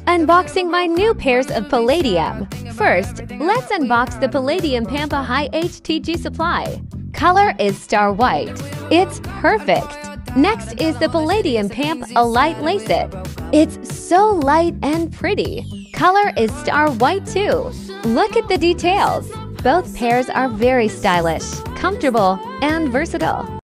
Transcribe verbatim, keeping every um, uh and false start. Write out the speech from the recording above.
Unboxing my new pairs of Palladium. First, let's unbox the Palladium Pampa High H T G supply. Color is Star White. It's perfect. Next is the Palladium Pampa Light Lace It. It's so light and pretty. Color is Star White too. Look at the details. Both pairs are very stylish, comfortable, and versatile.